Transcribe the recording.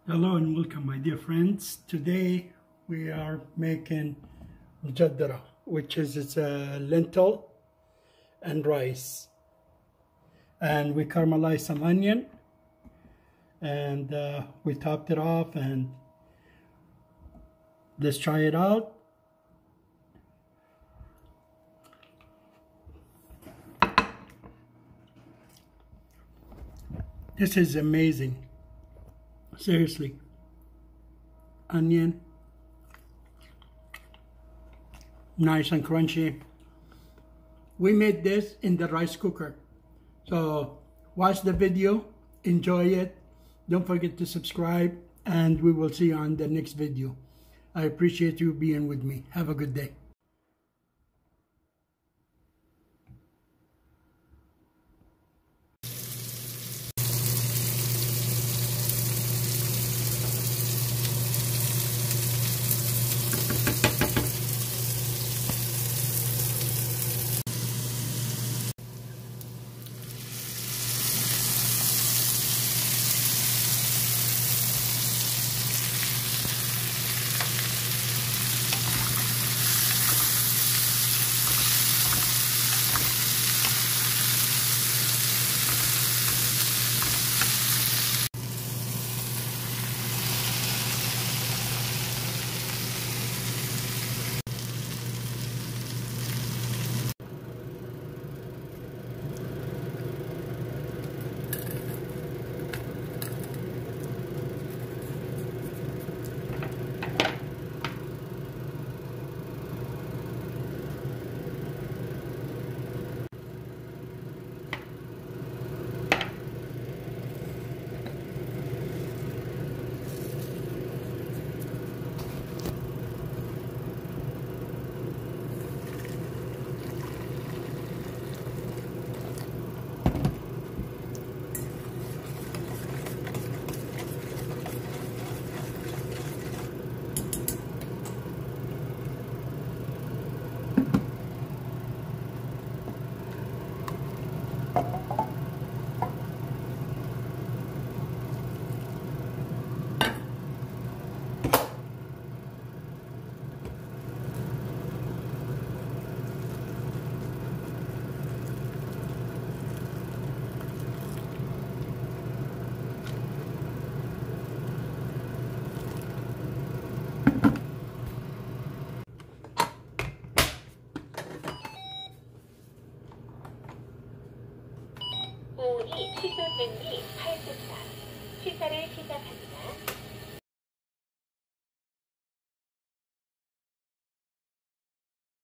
Hello and welcome, my dear friends. Today we are making mujaddara, which is lentil and rice, and we caramelized some onion and we topped it off, and let's try it out. This is amazing, seriously. Onion, nice and crunchy. We made this in the rice cooker, so watch the video, enjoy it. Don't forget to subscribe, and we will see you on the next video. I appreciate you being with me. Have a good day. 취소 등기